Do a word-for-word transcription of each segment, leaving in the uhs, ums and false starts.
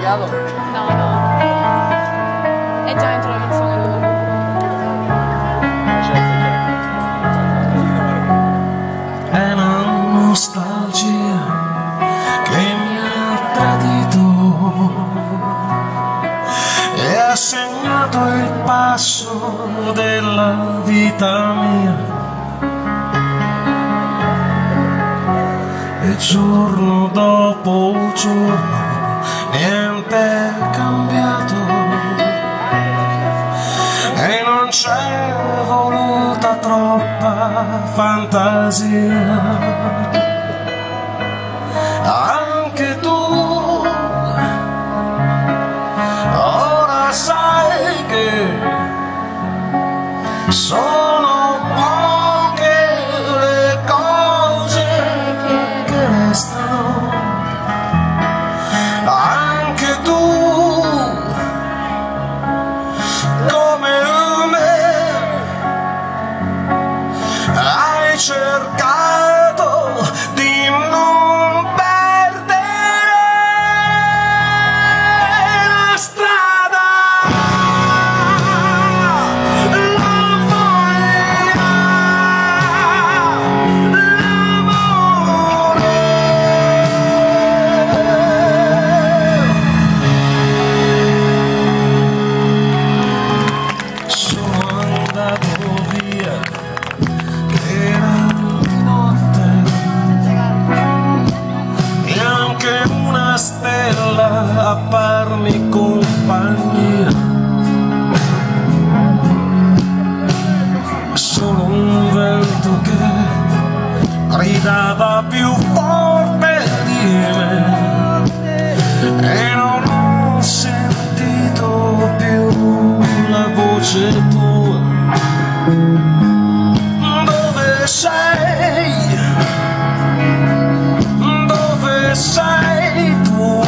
spiegato? No, no. È già dentro la canzone lui. È una nostalgia che mi ha tradito e ha segnato il passo della vita mia. E giorno dopo giorno niente è cambiato e non c'è voluta troppa fantasia. Anche tu ora sai che sono poche le cose che restano. Anche tu come me hai cercato di non perdere la strada, la voglia, l'amore. Sono andato via, era di notte e anche una stella a farmi compagnia. Solo un vento che gridava più forte di me e non ho sentito più la voce tua. Dove sei? Dove sei tu?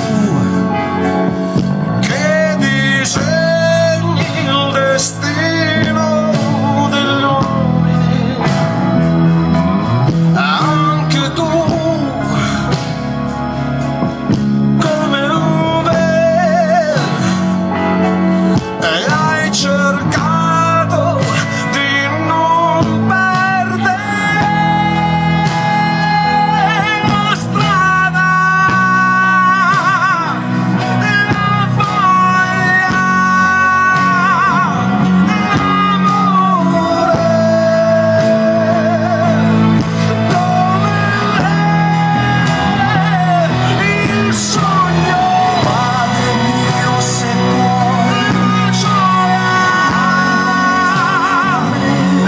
Che disegni il destino degli uomini. Anche tu come me e hai cercato di non perdere la strada, la voglia, l'amore. Come il sogno, Padre mio, se puoi lasciarmi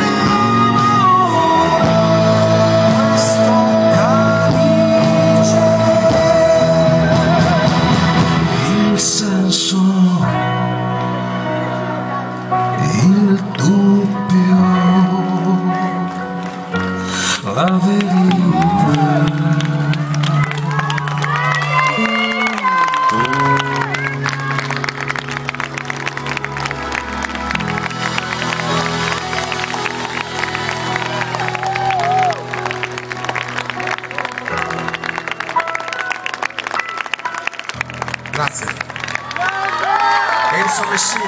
questo calice. Il senso, il dubbio, la verità. Grazie. Enzo Messina.